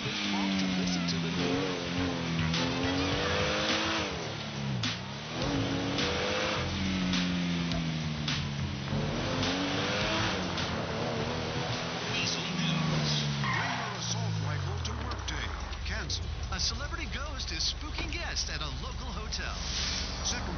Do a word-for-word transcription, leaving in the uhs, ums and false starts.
this prompt to listen to the news. Weasel News. Bring your assault rifle to work day. Cancel. A celebrity ghost is spooking guests at a local hotel. Sit